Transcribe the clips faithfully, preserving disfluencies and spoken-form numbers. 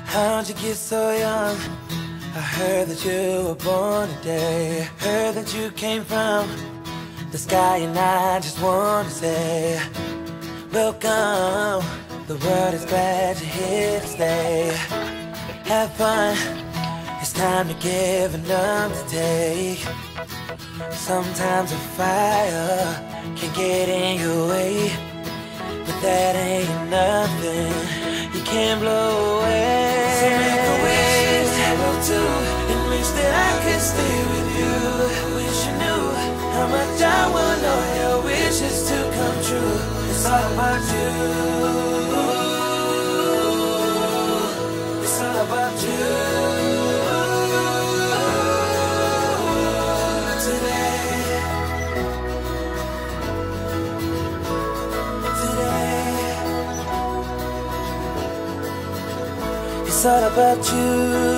How'd you get so young? I heard that you were born today. Heard that you came from the sky, and I just want to say welcome. The world is glad you're here to stay. Have fun, it's time to give and none to take. Sometimes a fire can get in your way, but that ain't nothing you can't blow away. So make a wish, hello too, and wish that I could stay with you. Wish you knew how much I want all your wishes to come true. It's all about you. It's all about you. It's all about you.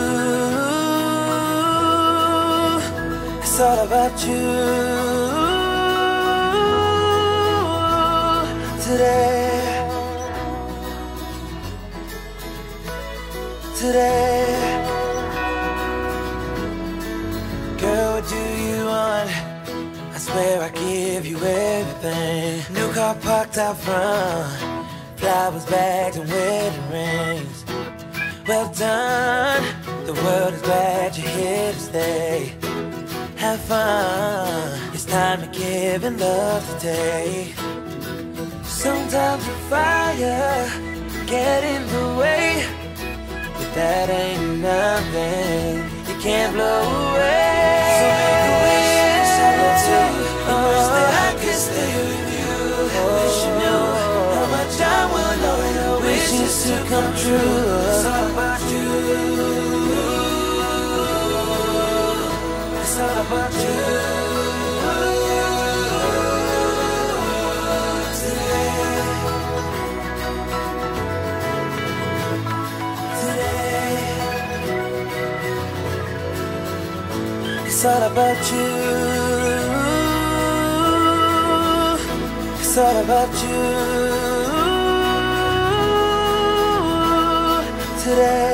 It's all about you today. Today. Girl, what do you want? I swear I give you everything. New car parked out front, flowers, bags, and wedding rings. Well done, the world is glad you're here to stay. Have fun, it's time to give and love today. Sometimes the fire get in the way, but that ain't nothing you can't blow away. So make a wish, I love too, and wish that I could stay with you. Wish you knew how much I want all your wishes to come true. It's all about you. It's all about you. Today. Today. It's all about you. It's all about you today.